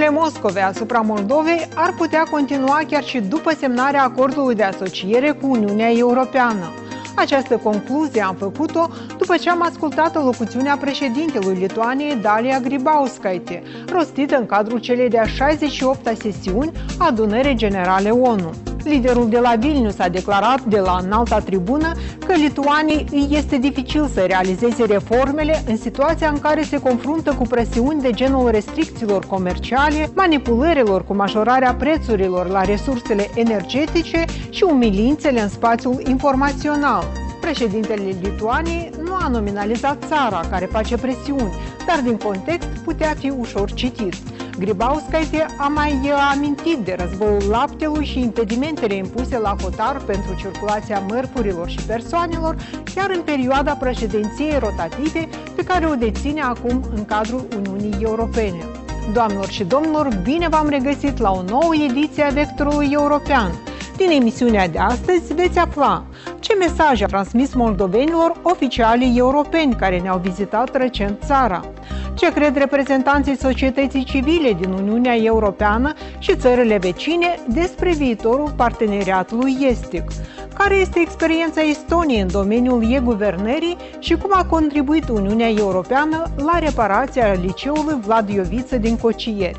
Sancțiunile Moscovei asupra Moldovei ar putea continua chiar și după semnarea acordului de asociere cu Uniunea Europeană. Această concluzie am făcut-o după ce am ascultat locuțiunea președintelui Lituaniei Dalia Grybauskaitė, rostită în cadrul celei de-a 68-a sesiuni a Adunării Generale ONU. Liderul de la Vilnius a declarat de la înalta tribună că Lituaniei îi este dificil să realizeze reformele în situația în care se confruntă cu presiuni de genul restricțiilor comerciale, manipulărilor cu majorarea prețurilor la resursele energetice și umilințele în spațiul informațional. Președintele Lituaniei nu a nominalizat țara care face presiuni, dar din context putea fi ușor citit. Grybauskaitė a mai amintit de războiul laptelui și impedimentele impuse la hotar pentru circulația mărfurilor și persoanelor, chiar în perioada președinției rotative pe care o deține acum în cadrul Uniunii Europene. Doamnelor și domnilor, bine v-am regăsit la o nouă ediție a Vectorului European. Din emisiunea de astăzi veți afla ce mesaj a transmis moldovenilor oficialii europeni care ne-au vizitat recent țara, ce cred reprezentanții societății civile din Uniunea Europeană și țările vecine despre viitorul parteneriatului estic, care este experiența Estoniei în domeniul e-guvernării și cum a contribuit Uniunea Europeană la reparația liceului Vlad Ioviță din Cocieri.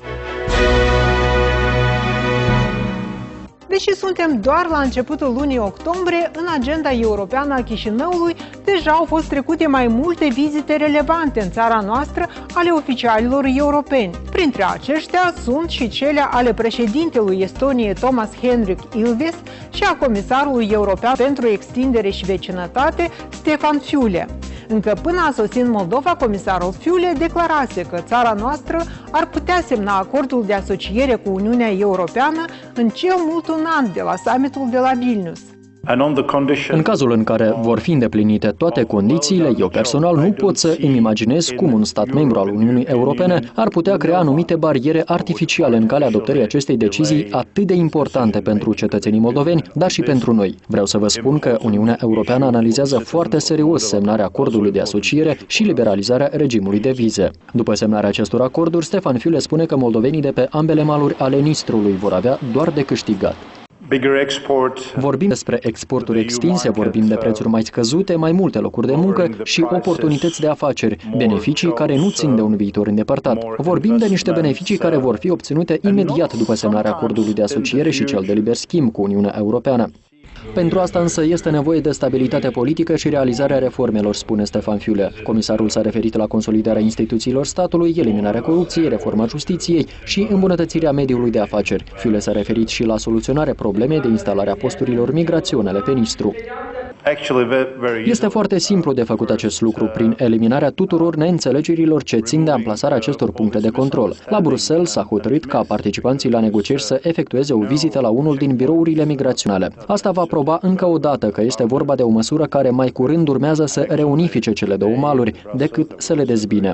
Deși suntem doar la începutul lunii octombrie, în agenda europeană a Chișinăului deja au fost trecute mai multe vizite relevante în țara noastră ale oficialilor europeni. Printre aceștia sunt și cele ale președintelui Estoniei Toomas Hendrik Ilves și a comisarului european pentru extindere și vecinătate Stefan Füle. Încă până a sosit în Moldova, comisarul Füle declarase că țara noastră ar putea semna acordul de asociere cu Uniunea Europeană în cel mult un an de la summitul de la Vilnius. În cazul în care vor fi îndeplinite toate condițiile, eu personal nu pot să îmi imaginez cum un stat membru al Uniunii Europene ar putea crea anumite bariere artificiale în calea adoptării acestei decizii atât de importante pentru cetățenii moldoveni, dar și pentru noi. Vreau să vă spun că Uniunea Europeană analizează foarte serios semnarea acordului de asociere și liberalizarea regimului de vize. După semnarea acestor acorduri, Stefan Füle spune că moldovenii de pe ambele maluri ale Nistrului vor avea doar de câștigat. Vorbim despre exporturi extinse, vorbim de prețuri mai scăzute, mai multe locuri de muncă și oportunități de afaceri, beneficii care nu țin de un viitor îndepărtat. Vorbim de niște beneficii care vor fi obținute imediat după semnarea acordului de asociere și cel de liber schimb cu Uniunea Europeană. Pentru asta însă este nevoie de stabilitate politică și realizarea reformelor, spune Stefan Füle. Comisarul s-a referit la consolidarea instituțiilor statului, eliminarea corupției, reforma justiției și îmbunătățirea mediului de afaceri. Füle s-a referit și la soluționarea problemei de instalare a posturilor migraționale pe Nistru. Este foarte simplu de făcut acest lucru prin eliminarea tuturor neînțelegerilor ce țin de amplasarea acestor puncte de control. La Bruxelles s-a hotărât ca participanții la negocieri să efectueze o vizită la unul din birourile migraționale. Asta va proba încă o dată că este vorba de o măsură care mai curând urmează să reunifice cele două maluri decât să le dezbine.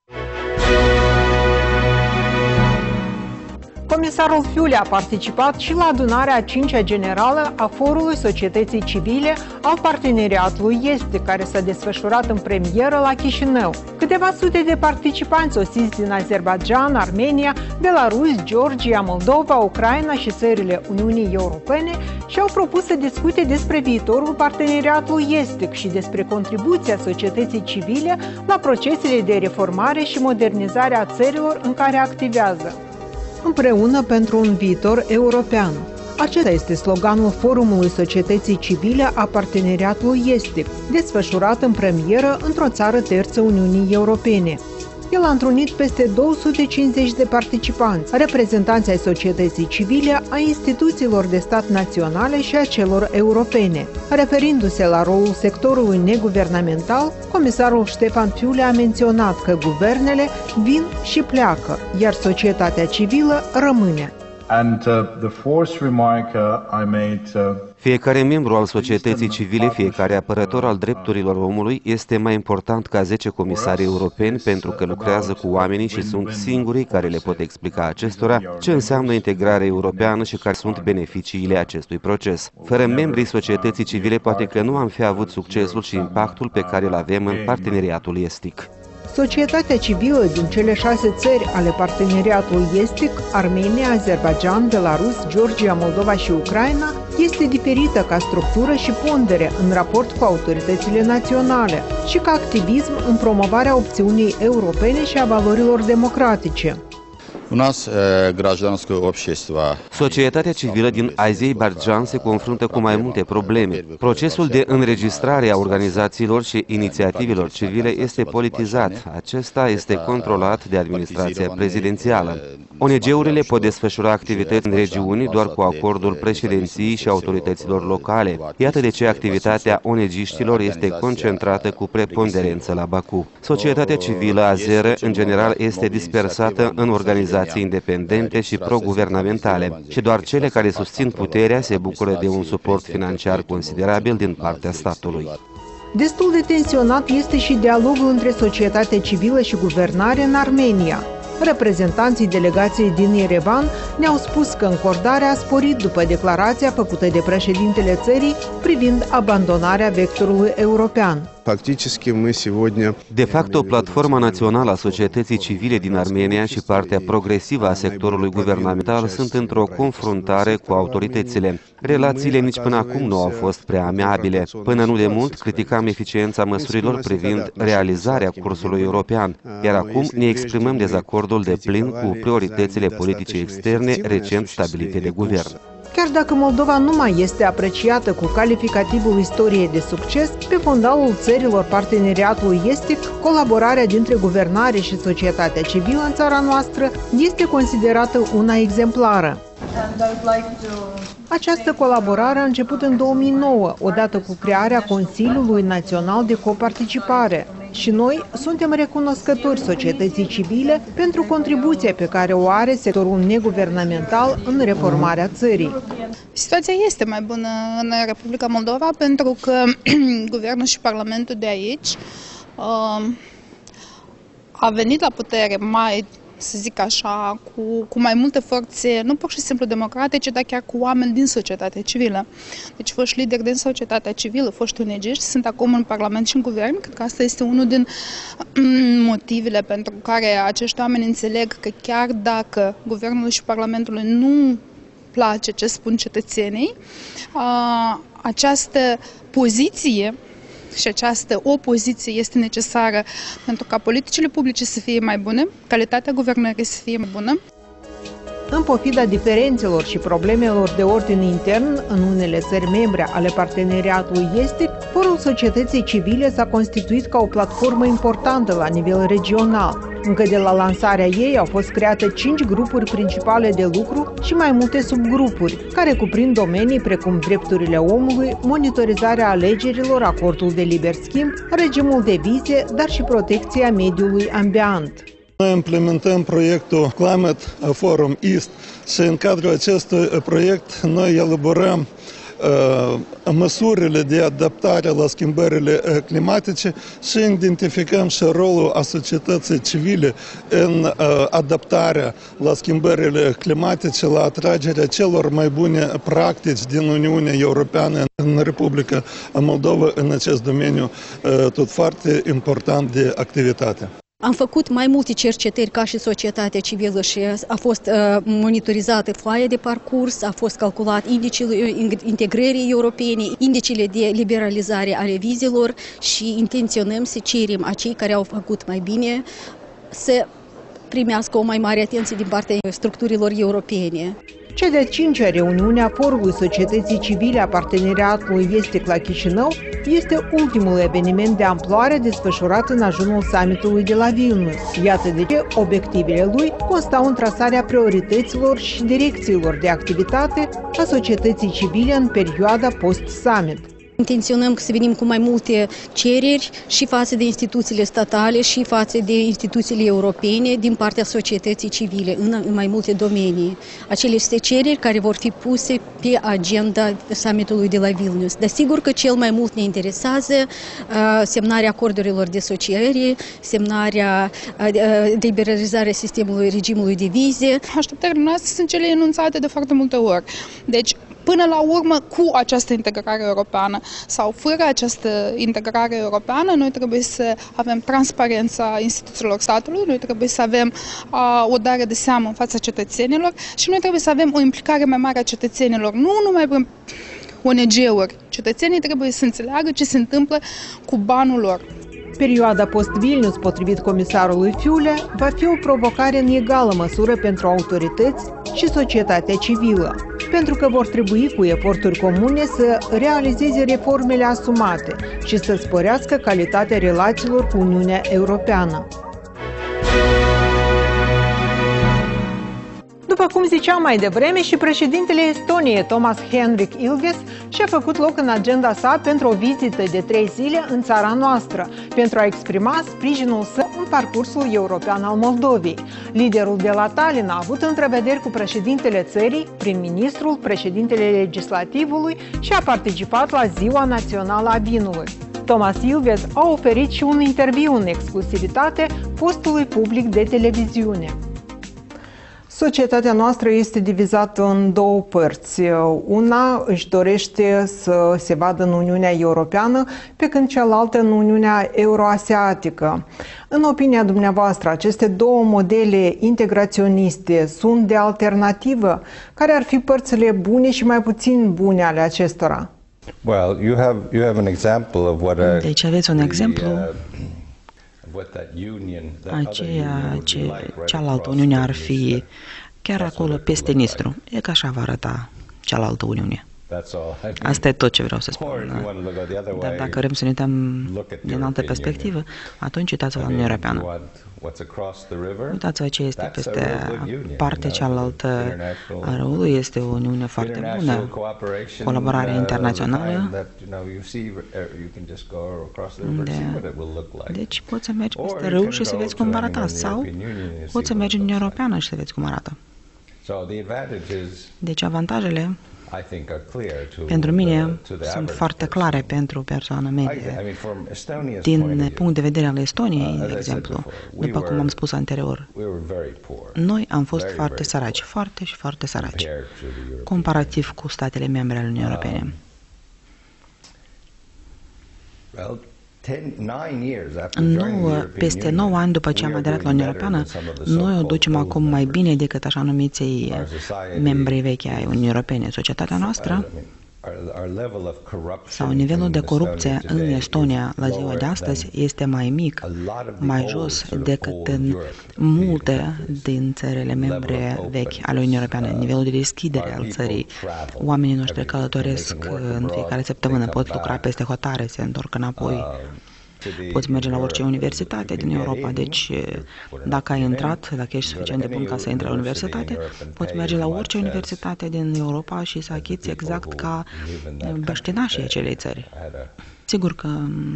Comisarul Füle a participat și la adunarea a 5-a generală a Forului Societății Civile al Parteneriatului Estic, care s-a desfășurat în premieră la Chișinău. Câteva sute de participanți sosiți din Azerbaidjan, Armenia, Belarus, Georgia, Moldova, Ucraina și țările Uniunii Europene și-au propus să discute despre viitorul Parteneriatului Estic și despre contribuția societății civile la procesele de reformare și modernizare a țărilor în care activează. Împreună pentru un viitor european. Acesta este sloganul Forumului Societății Civile a Parteneriatului Estic, desfășurat în premieră într-o țară terță Uniunii Europene. El a întrunit peste 250 de participanți, reprezentanți ai societății civile, a instituțiilor de stat naționale și a celor europene. Referindu-se la rolul sectorului neguvernamental, comisarul Stefan Füle a menționat că guvernele vin și pleacă, iar societatea civilă rămâne. Fiecare membru al societății civile, fiecare apărător al drepturilor omului este mai important ca 10 comisari europeni pentru că lucrează cu oamenii și sunt singurii care le pot explica acestora ce înseamnă integrarea europeană și care sunt beneficiile acestui proces. Fără membrii societății civile poate că nu am fi avut succesul și impactul pe care îl avem în parteneriatul estic. Societatea civilă din cele 6 țări ale parteneriatului estic, Armenia, Azerbaidjan, Belarus, Georgia, Moldova și Ucraina, este diferită ca structură și pondere în raport cu autoritățile naționale și ca activism în promovarea opțiunii europene și a valorilor democratice. Societatea civilă din Azerbaidjan se confruntă cu mai multe probleme. Procesul de înregistrare a organizațiilor și inițiativelor civile este politizat. Acesta este controlat de administrația prezidențială. ONG-urile pot desfășura activități în regiuni doar cu acordul președinției și autorităților locale. Iată de ce activitatea ONG-știlor este concentrată cu preponderență la Baku. Societatea civilă azeră, în general, este dispersată în organizații independente și pro-guvernamentale și doar cele care susțin puterea se bucură de un suport financiar considerabil din partea statului. Destul de tensionat este și dialogul între societatea civilă și guvernare în Armenia. Reprezentanții delegației din Yerevan ne-au spus că încordarea a sporit după declarația făcută de președintele țării privind abandonarea vectorului european. De fapt, o platformă națională a societății civile din Armenia și partea progresivă a sectorului guvernamental sunt într-o confruntare cu autoritățile. Relațiile nici până acum nu au fost prea amiabile. Până nu de mult criticam eficiența măsurilor privind realizarea cursului european, iar acum ne exprimăm dezacordul deplin cu prioritățile politice externe recent stabilite de guvern. Chiar dacă Moldova nu mai este apreciată cu calificativul istoriei de succes, pe fondalul țărilor parteneriatului estic, colaborarea dintre guvernare și societatea civilă în țara noastră este considerată una exemplară. Această colaborare a început în 2009, odată cu crearea Consiliului Național de Coparticipare. Și noi suntem recunoscători societății civile pentru contribuția pe care o are sectorul neguvernamental în reformarea țării. Situația este mai bună în Republica Moldova pentru că guvernul și parlamentul de aici a venit la putere mai, să zic așa, cu mai multe forțe, nu pur și simplu democratice, dar chiar cu oameni din societatea civilă. Deci foști lideri din societatea civilă, foști ONG-ști, sunt acum în Parlament și în Guvern. Cred că asta este unul din motivele pentru care acești oameni înțeleg că chiar dacă Guvernului și Parlamentului nu place ce spun cetățenii, această poziție și această opoziție este necesară pentru ca politicile publice să fie mai bune, calitatea guvernării să fie mai bună. În pofida diferențelor și problemelor de ordin intern în unele țări membre ale parteneriatului estic, Forul Societății Civile s-a constituit ca o platformă importantă la nivel regional. Încă de la lansarea ei au fost create 5 grupuri principale de lucru și mai multe subgrupuri, care cuprind domenii precum drepturile omului, monitorizarea alegerilor, acordul de liber schimb, regimul de vize, dar și protecția mediului ambient. Noi implementăm proiectul Climate Forum East și în cadrul acestui proiect noi elaborăm măsurile de adaptare la schimbările climatice și identificăm și rolul a societății civile în adaptarea la schimbările climatice, la atragerea celor mai bune practici din Uniunea Europeană în Republica Moldova în acest domeniu tot foarte important de activitate. Am făcut mai multe cercetări ca și societatea civilă și a fost monitorizată foaia de parcurs, a fost calculat indicele integrării europene, indicele de liberalizare ale vizelor și intenționăm să cerem acei care au făcut mai bine să primească o mai mare atenție din partea structurilor europene. Cea de-a 5-a reuniune a Forului Societății Civile a Parteneriatului Estic la Chișinău este ultimul eveniment de amploare desfășurat în ajunul summitului de la Vilnius. Iată de ce obiectivele lui constau în trasarea priorităților și direcțiilor de activitate a societății civile în perioada post-summit. Intenționăm să venim cu mai multe cereri și față de instituțiile statale și față de instituțiile europene din partea societății civile în mai multe domenii. Acele este cereri care vor fi puse pe agenda summitului de la Vilnius. Dar sigur că cel mai mult ne interesează semnarea acordurilor de asociere, semnarea liberalizarea sistemului regimului de vize. Așteptările noastre sunt cele enunțate de foarte multe ori. Deci, până la urmă, cu această integrare europeană sau fără această integrare europeană, noi trebuie să avem transparența instituțiilor statului, noi trebuie să avem o dare de seamă în fața cetățenilor și noi trebuie să avem o implicare mai mare a cetățenilor, nu numai prin ONG-uri. Cetățenii trebuie să înțeleagă ce se întâmplă cu banul lor. Perioada post-Vilnius, potrivit comisarului Fiule, va fi o provocare în egală măsură pentru autorități și societatea civilă, pentru că vor trebui cu eforturi comune să realizeze reformele asumate și să sporească calitatea relațiilor cu Uniunea Europeană. După cum ziceam mai devreme, și președintele Estoniei, Toomas Hendrik Ilves, și-a făcut loc în agenda sa pentru o vizită de 3 zile în țara noastră, pentru a exprima sprijinul său în parcursul european al Moldovei. Liderul de la Tallinn a avut întrevederi cu președintele țării, prim-ministrul, președintele legislativului și a participat la Ziua Națională a Vinului. Toomas Ilves a oferit și un interviu în exclusivitate postului public de televiziune. Societatea noastră este divizată în două părți. Una își dorește să se vadă în Uniunea Europeană, pe când cealaltă în Uniunea Euroasiatică. În opinia dumneavoastră, aceste două modele integraționiste sunt de alternativă? Care ar fi părțile bune și mai puțin bune ale acestora? Well, you have an example of what deci aveți un exemplu a ceea ce cealaltă Uniune ar fi chiar acolo peste Nistru. E că așa va arăta cealaltă Uniune. Asta e tot ce vreau să spun. Dar dacă vrem să ne uităm din altă perspectivă, atunci uitați-vă la Uniunea Europeană. Uitați-vă ce este peste partea cealaltă a râului. Este o Uniune foarte bună, colaborare internațională. Deci poți să mergi peste râu și să vezi cum va arăta, sau poți să mergi în Uniunea Europeană și să vezi cum arată. Deci avantajele pentru mine sunt foarte clare pentru persoana medie. Din punct de vedere al Estoniei, de exemplu, după cum am spus anterior, noi am fost foarte săraci, foarte săraci, comparativ cu statele membre ale Uniunii Europene. Peste 9 ani după ce am aderat la Uniunea Europeană, noi o ducem acum mai bine decât așa numiții membri vechi ai Uniunii Europene. Societatea noastră sau nivelul de corupție în Estonia la ziua de astăzi este mai mic, mai jos decât în multe din țările membre vechi ale Uniunii Europene. Nivelul de deschidere al țării, oamenii noștri călătoresc în fiecare săptămână, pot lucra peste hotare, se întorc înapoi. Poți merge la orice universitate din Europa, deci dacă ai intrat, dacă ești suficient de bun ca să intri la universitate, poți merge la orice universitate din Europa și să achiți exact ca băștinașii acelei țări. Sigur că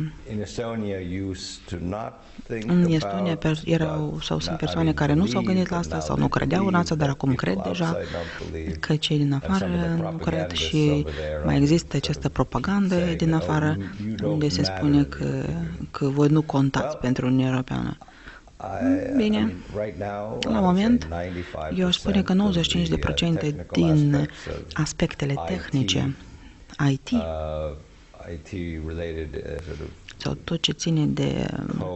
în Estonia erau sau sunt persoane care nu s-au gândit la asta sau nu credeau în asta, dar acum cred deja că cei din afară nu cred și mai există această propagandă din afară unde se spune că voi nu contați pentru Uniunea Europeană. Bine, la moment, eu aș spune că 95% din aspectele tehnice IT sau tot ce ține de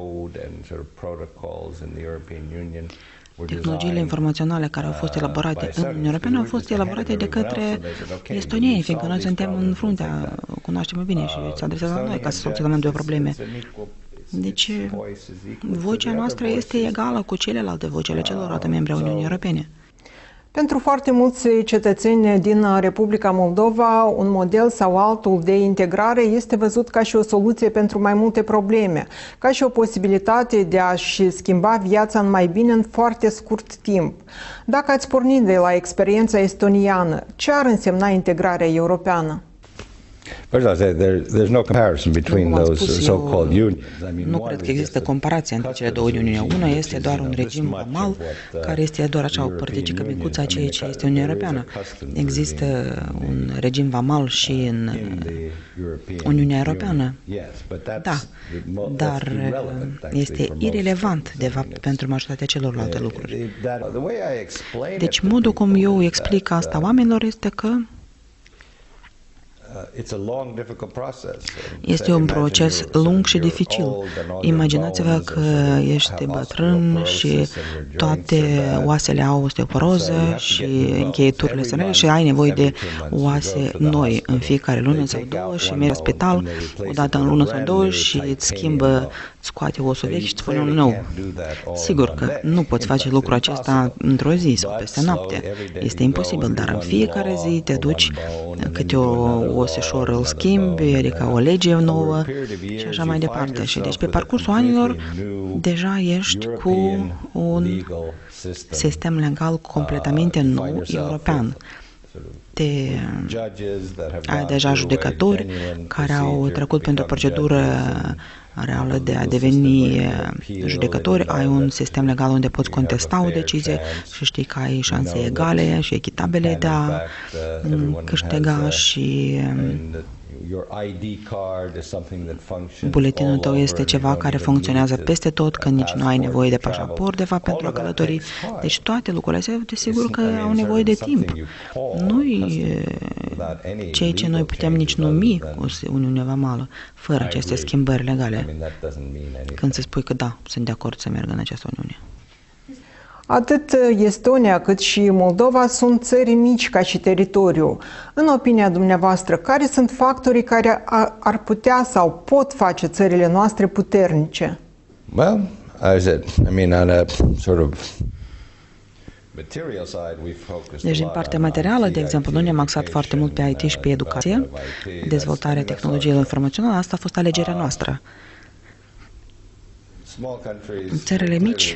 tehnologiile informaționale care au fost elaborate în Uniunea Europeană au fost elaborate de către estonieni, fiindcă noi suntem în fruntea, cunoaștem bine și se adresează la noi ca să soluționăm două probleme. Deci, vocea noastră este egală cu celelalte voci ale celorlalte membre ale Uniunii Europene. Pentru foarte mulți cetățeni din Republica Moldova, un model sau altul de integrare este văzut ca și o soluție pentru mai multe probleme, ca și o posibilitate de a-și schimba viața în mai bine în foarte scurt timp. Dacă ați pornit de la experiența estoniană, ce ar însemna integrarea europeană? There's no comparison between those so-called unions. Nu cred că există comparație între cele două uniuni. Una este doar un regim vamal, care este doar așa o părticică micuță a ceea ce este Uniunea Europeană. Există un regim vamal și în Uniunea Europeană. Da, dar este irelevant, de fapt, pentru majoritatea celorlalte lucruri. Deci, modul cum eu explic asta oamenilor este că Este un proces lung și dificil. Imaginați-vă că ești bătrân și toate oasele au osteoporoză și încheieturile sunt rele și ai nevoie de oase noi în fiecare lună sau două și mergi la spital o dată în lună sau două și îți schimbă, scoate osul vechi și îți pune unul nou. Sigur că nu poți face lucrul acesta într-o zi sau peste noapte. Este imposibil, dar în fiecare zi te duci, câte o osișor îl schimbi, adică o lege nouă și așa mai departe. Și deci pe parcursul anilor deja ești cu un sistem legal completamente nou european. Ai deja judecători care au trecut pentru o procedură reală de a deveni judecători, ai un sistem legal unde poți contesta o decizie și știi că ai șanse egale și echitabile de a câștiga și buletinul tău este ceva care funcționează peste tot, că nici nu ai nevoie de pașaport, de fapt, pentru a călători. Deci toate lucrurile astea, desigur că au nevoie de timp. Nu-i ceea ce noi putem nici numi o Uniune Vamală, fără aceste schimbări legale. Când se spui că da, sunt de acord să merg în această Uniune. Atât Estonia cât și Moldova sunt țări mici ca și teritoriu. În opinia dumneavoastră, care sunt factorii care ar putea sau pot face țările noastre puternice? Well, as I mean, on a sort of deci, din partea materială, de exemplu, noi ne-am axat foarte mult pe IT și pe educație, dezvoltarea tehnologiilor informaționale, asta a fost alegerea noastră. Țările mici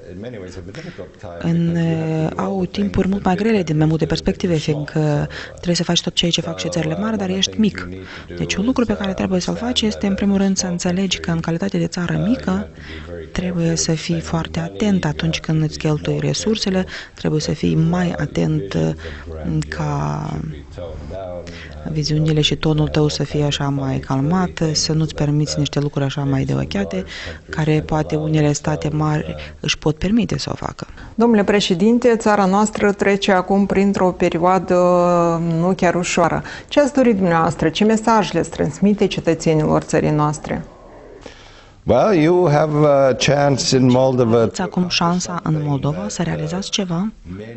au timpuri mult mai grele din mai multe perspective, fiindcă trebuie să faci tot ceea ce fac și țările mari, dar ești mic. Deci un lucru pe care trebuie să-l faci este, în primul rând, să înțelegi că în calitate de țară mică trebuie să fii foarte atent atunci când îți cheltui resursele, trebuie să fii mai atent ca viziunile și tonul tău să fie așa mai calmat, să nu-ți permiți niște lucruri așa mai deocheate, care poate unele state mari își pot permite să o facă. Domnule președinte, țara noastră trece acum printr-o perioadă nu chiar ușoară. Ce ați dorit dumneavoastră? Ce mesaj le transmite cetățenilor țării noastre? Well, you have a chance in Moldova. Aveți acum șansa în Moldova să realizați ceva.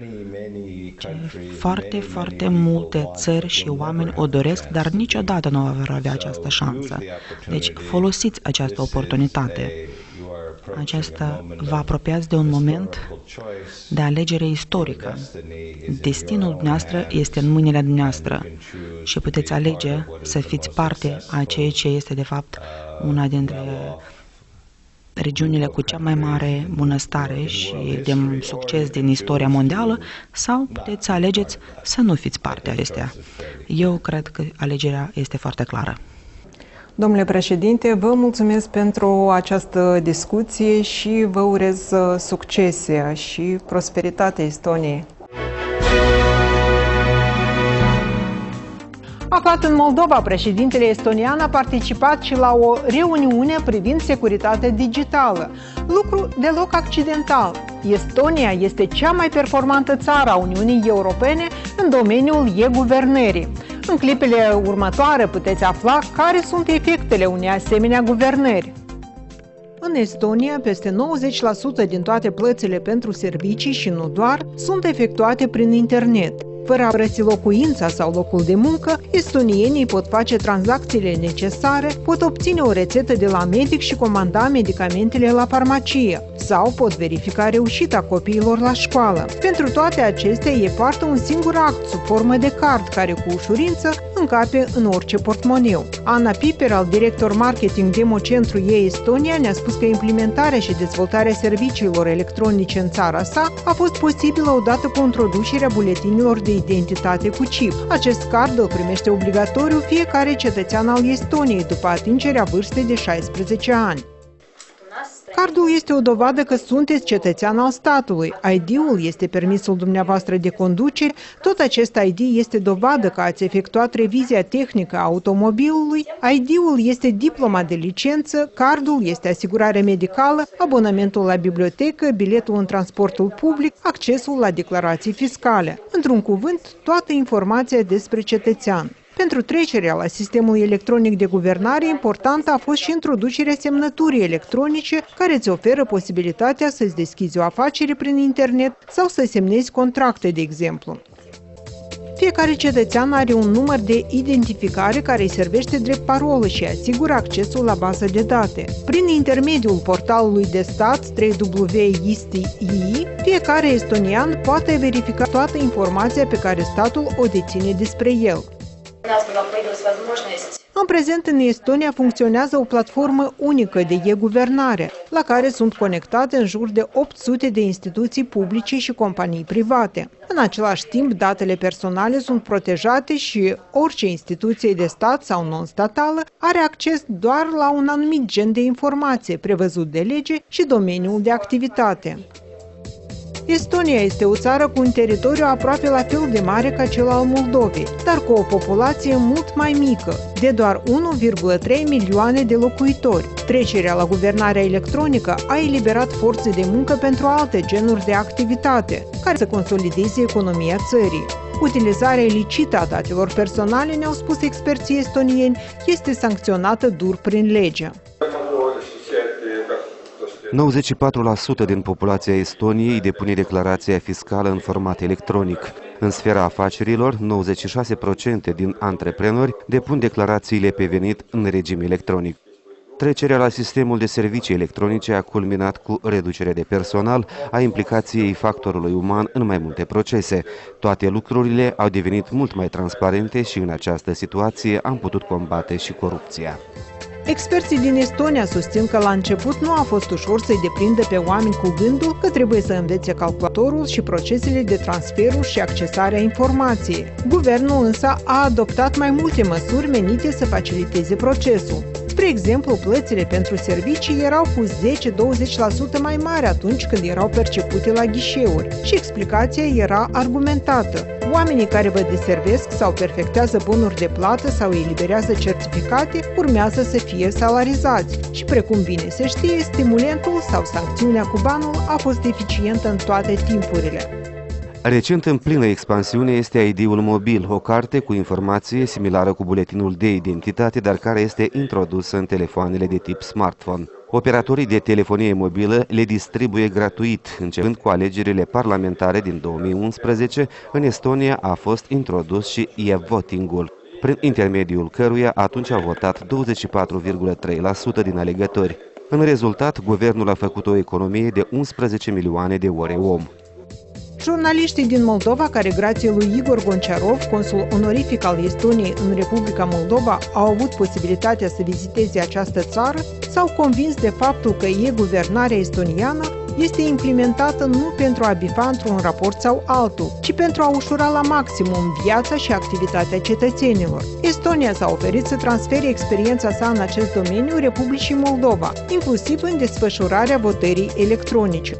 Foarte multe țări și oameni o doresc, dar niciodată nu vor avea această șansă. Deci folosiți această oportunitate. Aceasta vă apropiați de un moment de alegere istorică. Destinul dumneavoastră este în mâinile dumneavoastră și puteți alege să fiți parte a ceea ce este de fapt una dintre regiunile cu cea mai mare bunăstare și de succes din istoria mondială, sau puteți să alegeți să nu fiți parte a acestea. Eu cred că alegerea este foarte clară. Domnule președinte, vă mulțumesc pentru această discuție și vă urez succese și prosperitate Estoniei. Aflat în Moldova, președintele estonian a participat și la o reuniune privind securitatea digitală. Lucru deloc accidental. Estonia este cea mai performantă țară a Uniunii Europene în domeniul e-guvernării. În clipele următoare puteți afla care sunt efectele unei asemenea guvernări. În Estonia, peste 90% din toate plățile pentru servicii și nu doar sunt efectuate prin internet. Fără a părăsi locuința sau locul de muncă, estonienii pot face tranzacțiile necesare, pot obține o rețetă de la medic și comanda medicamentele la farmacie sau pot verifica reușita copiilor la școală. Pentru toate acestea e poartă un singur act sub formă de card care cu ușurință încape în orice portmoneu. Ana Piper, director marketing Democentru e-Estonia, ne-a spus că implementarea și dezvoltarea serviciilor electronice în țara sa a fost posibilă odată cu introducerea buletinilor de identitate cu chip. Acest card îl primește obligatoriu fiecare cetățean al Estoniei după atingerea vârstei de 16 ani. Cardul este o dovadă că sunteți cetățean al statului. ID-ul este permisul dumneavoastră de conducere. Tot acest ID este dovadă că ați efectuat revizia tehnică a automobilului. ID-ul este diploma de licență, cardul este asigurare medicală, abonamentul la bibliotecă, biletul în transportul public, accesul la declarații fiscale. Într-un cuvânt, toată informația despre cetățean. Pentru trecerea la sistemul electronic de guvernare, importantă a fost și introducerea semnăturii electronice, care îți oferă posibilitatea să-ți deschizi o afacere prin internet sau să semnezi contracte, de exemplu. Fiecare cetățean are un număr de identificare care îi servește drept parolă și asigură accesul la bază de date. Prin intermediul portalului de stat www.isti.ii, fiecare estonian poate verifica toată informația pe care statul o deține despre el. În prezent, în Estonia funcționează o platformă unică de e-guvernare, la care sunt conectate în jur de 800 de instituții publice și companii private. În același timp, datele personale sunt protejate și orice instituție de stat sau non-statală are acces doar la un anumit gen de informație prevăzut de lege și domeniul de activitate. Estonia este o țară cu un teritoriu aproape la fel de mare ca cel al Moldovei, dar cu o populație mult mai mică, de doar 1,3 milioane de locuitori. Trecerea la guvernarea electronică a eliberat forțe de muncă pentru alte genuri de activitate, care să consolideze economia țării. Utilizarea ilicită a datelor personale, ne-au spus experții estonieni, este sancționată dur prin lege. 94% din populația Estoniei depune declarația fiscală în format electronic. În sfera afacerilor, 96% din antreprenori depun declarațiile pe venit în regim electronic. Trecerea la sistemul de servicii electronice a culminat cu reducerea de personal, a implicației factorului uman în mai multe procese. Toate lucrurile au devenit mult mai transparente și în această situație am putut combate și corupția. Experții din Estonia susțin că la început nu a fost ușor să-i deprindă pe oameni cu gândul că trebuie să învețe calculatorul și procesele de transferul și accesarea informației. Guvernul însă a adoptat mai multe măsuri menite să faciliteze procesul. Spre exemplu, plățile pentru servicii erau cu 10-20% mai mari atunci când erau percepute la ghișeuri și explicația era argumentată. Oamenii care vă deservesc sau perfectează bunuri de plată sau eliberează certificate urmează să fie salarizați și, precum bine se știe, stimulentul sau sancțiunea cu banul a fost eficientă în toate timpurile. Recent în plină expansiune este ID-ul mobil, o carte cu informație similară cu buletinul de identitate, dar care este introdusă în telefoanele de tip smartphone. Operatorii de telefonie mobilă le distribuie gratuit. Începând cu alegerile parlamentare din 2011, în Estonia a fost introdus și e-voting-ul, prin intermediul căruia atunci au votat 24,3% din alegători. În rezultat, guvernul a făcut o economie de 11 milioane de ore om. Jurnaliștii din Moldova, care grație lui Igor Gonciarov, consul onorific al Estoniei în Republica Moldova, au avut posibilitatea să viziteze această țară, s-au convins de faptul că e-guvernarea estoniană este implementată nu pentru a bifa într-un raport sau altul, ci pentru a ușura la maximum viața și activitatea cetățenilor. Estonia s-a oferit să transfere experiența sa în acest domeniu Republicii Moldova, inclusiv în desfășurarea votării electronice.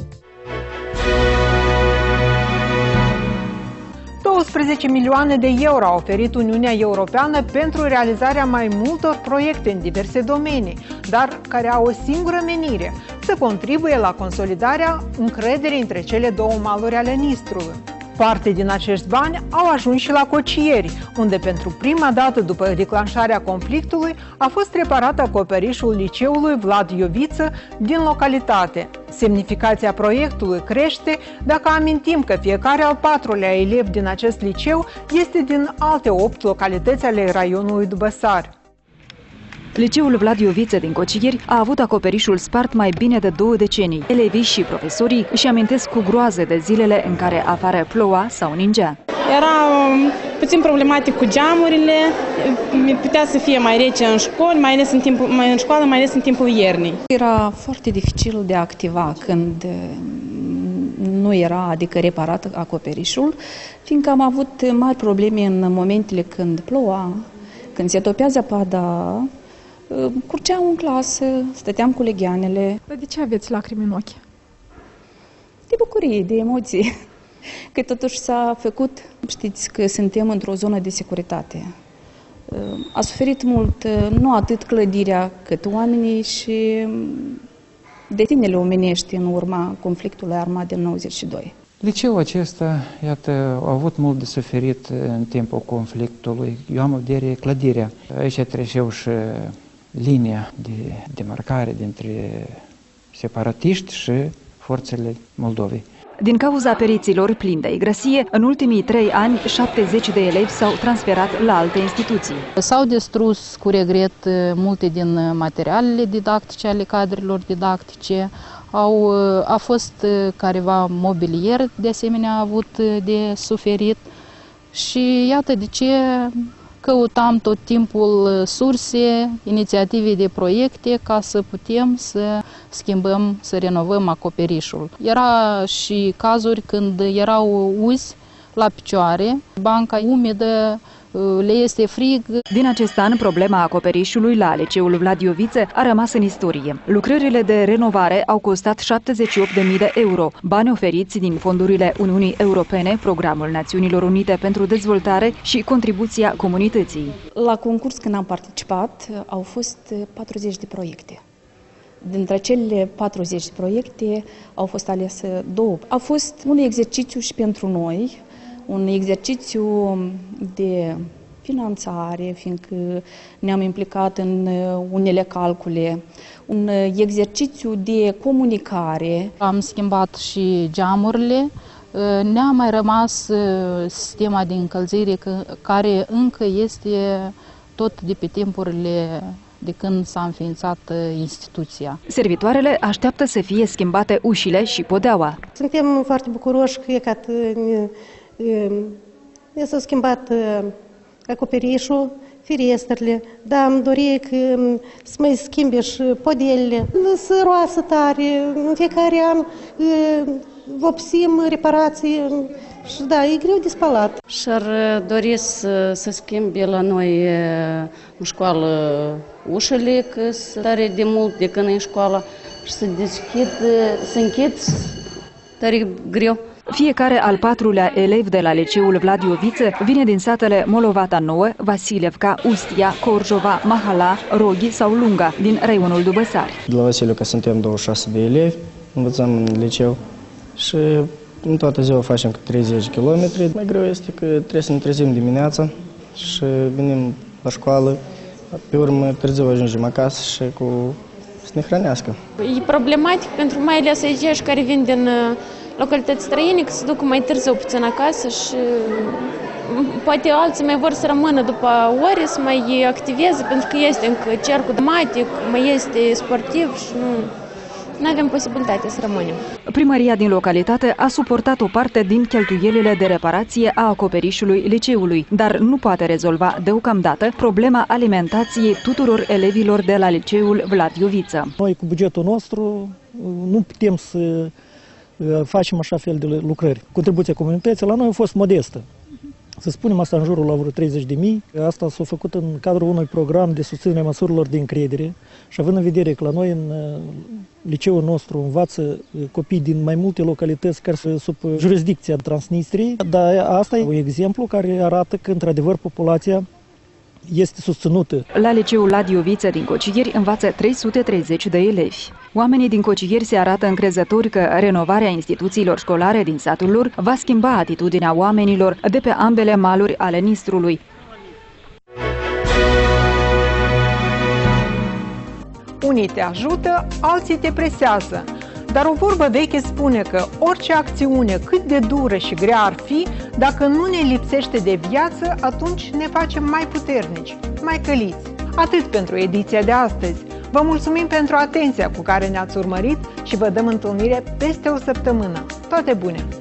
12 milioane de euro a oferit Uniunea Europeană pentru realizarea mai multor proiecte în diverse domenii, dar care au o singură menire: să contribuie la consolidarea încrederii între cele două maluri ale Nistrului. Parte din acești bani au ajuns și la Cocieri, unde pentru prima dată după declanșarea conflictului a fost reparat acoperișul liceului Vlad Ioviță din localitate. Semnificația proiectului crește dacă amintim că fiecare al patrulea elev din acest liceu este din alte 8 localități ale raionului Dubăsar. Liceul Vlad Ioviță din Cocieri a avut acoperișul spart mai bine de 2 decenii. Elevii și profesorii își amintesc cu groază de zilele în care afară ploua sau ningea. Era puțin problematic cu geamurile, putea să fie mai rece în școli, mai ales în timpul iernii. Era foarte dificil de a activa când nu era, adică reparat acoperișul, fiindcă am avut mari probleme în momentele când ploua, când se topea zăpada. Curgeam în clasă, stăteam cu legheanele. Dar de ce aveți lacrimi în ochi? De bucurie, de emoții. Că totuși s-a făcut, știți că suntem într-o zonă de securitate. A suferit mult, nu atât clădirea, cât oamenii și destinele omenești în urma conflictului armat din 92. Liceul acesta, iată, a avut mult de suferit în timpul conflictului. Eu am în vedere clădirea. Aici treceau și linia de demarcare dintre separatiști și forțele Moldovei. Din cauza periților plini de igrasie, în ultimii 3 ani, 70 de elevi s-au transferat la alte instituții. S-au distrus cu regret multe din materialele didactice ale cadrelor didactice, a fost careva mobilier de asemenea avut de suferit și iată de ce căutam tot timpul surse, inițiative de proiecte ca să putem să schimbăm, să renovăm acoperișul. Era și cazuri când erau uzi la picioare, banca umedă, le este frig. Din acest an, problema acoperișului la liceul Vlad Ioviță a rămas în istorie. Lucrările de renovare au costat 78.000 de euro, bani oferiți din fondurile Uniunii Europene, Programul Națiunilor Unite pentru Dezvoltare și contribuția comunității. La concurs, când am participat, au fost 40 de proiecte. Dintre cele 40 de proiecte au fost alese 2. A fost un exercițiu și pentru noi, un exercițiu de finanțare, fiindcă ne-am implicat în unele calcule, un exercițiu de comunicare. Am schimbat și geamurile, ne-a mai rămas sistema de încălzire care încă este tot de pe timpurile de când s-a înființat instituția. Servitoarele așteaptă să fie schimbate ușile și podeaua. Suntem foarte bucuroși că s-a schimbat acoperișul, ferestrele, dar am dorit să mai schimbe și podelele. Se roasă tare, în fiecare an vopsim reparații și da, e greu de spălat. Și-ar dori să schimbe la noi în școală ușile, că sunt tare de mult de când e în școală și să închid tare greu. Fiecare al 4-lea elev de la liceul Vlad Ioviță vine din satele Molovata Nouă, Vasilevca, Ustia, Corjova, Mahala, Roghi sau Lunga, din raionul Dubăsari. De la Vasilevca suntem 26 de elevi, învățăm în liceu și în toată ziua facem 30 km. Mai greu este că trebuie să ne trezim dimineața și venim la școală, pe urmă târziu ajungem acasă și să ne hrănească. E problematic pentru mai ales aici care vin din localități străine, că se duc mai târziu puțin acasă și poate alții mai vor să rămână după ore, să mai activeze, pentru că este încă cercul dramatic, mai este sportiv și nu avem posibilitatea să rămânem. Primăria din localitate a suportat o parte din cheltuielile de reparație a acoperișului liceului, dar nu poate rezolva deocamdată problema alimentației tuturor elevilor de la liceul Vlad Ioviță. Noi cu bugetul nostru nu putem să facem așa fel de lucrări. Contribuția comunității la noi a fost modestă. Să spunem asta în jurul la vreo 30.000. Asta s-a făcut în cadrul unui program de susținere a măsurilor de încredere și având în vedere că la noi în liceul nostru învață copii din mai multe localități care sunt sub jurisdicția Transnistriei, dar asta e un exemplu care arată că într-adevăr populația este susținută. La liceul Vlad Ioviță din Cocigheri învață 330 de elevi. Oamenii din Cocigheri se arată încrezători că renovarea instituțiilor școlare din satul lor va schimba atitudinea oamenilor de pe ambele maluri ale Nistrului. Unii te ajută, alții te presează. Dar o vorbă veche spune că orice acțiune, cât de dură și grea ar fi, dacă nu ne lipsește de viață, atunci ne facem mai puternici, mai căliți. Atât pentru ediția de astăzi. Vă mulțumim pentru atenția cu care ne-ați urmărit și vă dăm întâlnire peste o săptămână. Toate bune!